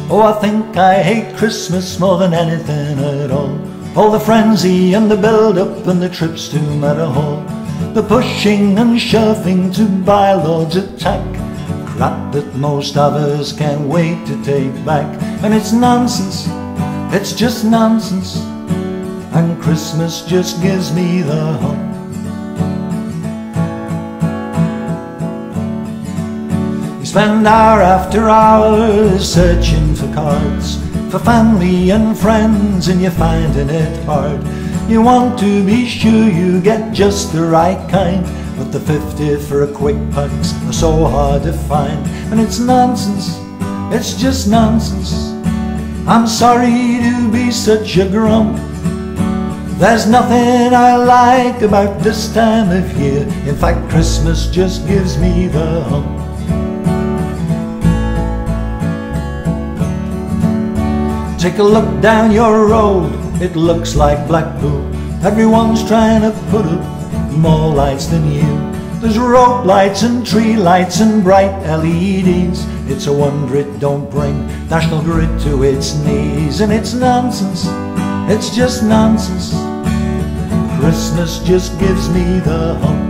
Oh, I think I hate Christmas more than anything at all. All the frenzy and the build-up and the trips to Meadowhall, the pushing and shoving to buy Lord's attack, crap that most of us can't wait to take back. And it's nonsense, it's just nonsense, and Christmas just gives me the hump. We spend hour after hour searching for cards, for family and friends, and you're finding it hard. You want to be sure you get just the right kind, but the 50 for a quick pucks are so hard to find. And it's nonsense, it's just nonsense, I'm sorry to be such a grump. There's nothing I like about this time of year, in fact Christmas just gives me the hump. Take a look down your road, it looks like Blackpool. Everyone's trying to put up more lights than you. There's rope lights and tree lights and bright LEDs. It's a wonder it don't bring National Grid to its knees. And it's nonsense, it's just nonsense, Christmas just gives me the hump.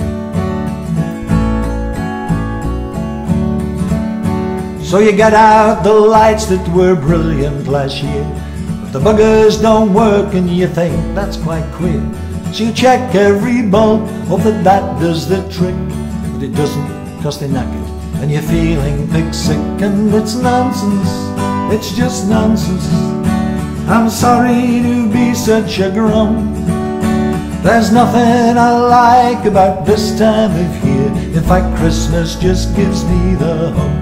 So you get out the lights that were brilliant last year, but the buggers don't work and you think that's quite queer. So you check every bulb, hope that that does the trick, but it doesn't, cause they're knackered and you're feeling pig sick. And it's nonsense, it's just nonsense, I'm sorry to be such a grump. There's nothing I like about this time of year, in fact Christmas just gives me the hump.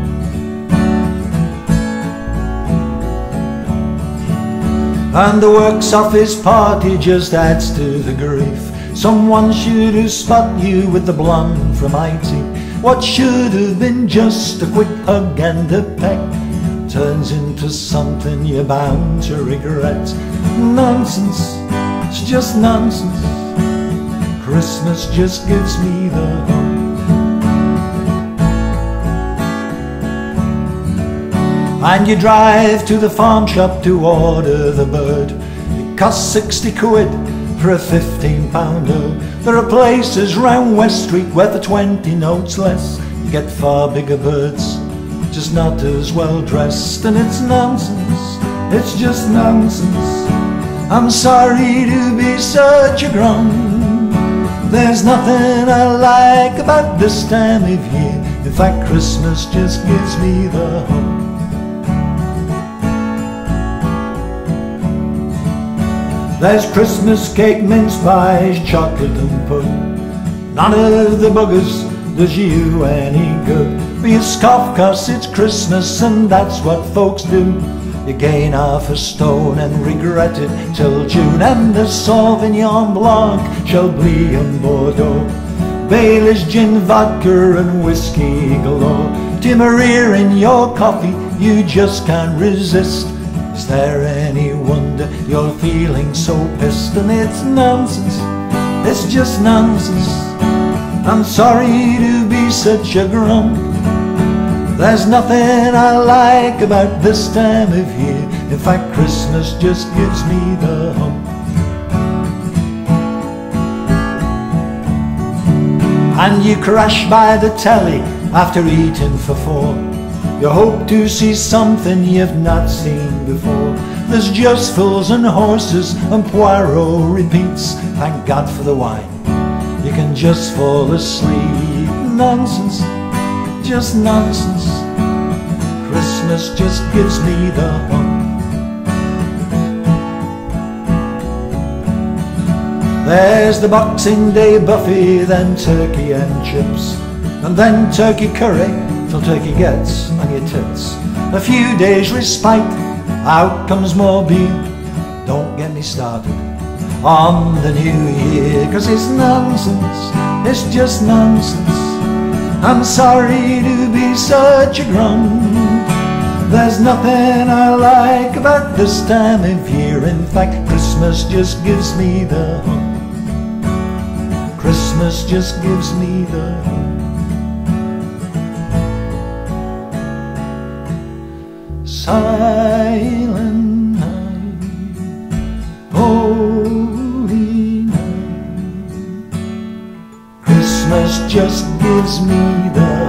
And the works office party just adds to the grief. Someone should have spot you with the blonde from IT. What should have been just a quick hug and a peck turns into something you're bound to regret. Nonsense, it's just nonsense, Christmas just gives me the hump. And you drive to the farm shop to order the bird. It costs 60 quid for a 15-pounder. There are places round West Street where for 20 notes less you get far bigger birds, just not as well dressed. And it's nonsense, it's just nonsense, I'm sorry to be such a grump. There's nothing I like about this time of year, in fact Christmas just gives me the hump. There's Christmas cake, mince pies, chocolate and pudding. None of the buggers does you any good, but you scoff cause it's Christmas and that's what folks do. You gain half a stone and regret it till June. And the Sauvignon Blanc, Chablis and Bordeaux, Bailey's gin, vodka and whiskey galore. Timmery in your coffee, you just can't resist. Is there any wonder you're feeling so pissed? And it's nonsense, it's just nonsense, I'm sorry to be such a grump. There's nothing I like about this time of year, in fact Christmas just gives me the hump. And you crash by the telly after eating for 4. You hope to see something you've not seen before. There's just fools and horses and Poirot repeats. Thank God for the wine, you can just fall asleep. Nonsense, just nonsense, Christmas just gives me the hump. There's the Boxing Day buffet, then turkey and chips, and then turkey curry till turkey gets on your tits. A few days respite, out comes more beer. Don't get me started on the new year, cause it's nonsense, it's just nonsense, I'm sorry to be such a grump. There's nothing I like about this time of year, in fact Christmas just gives me the hump. Christmas just gives me the hump. silent night, holy night. Christmas just gives me the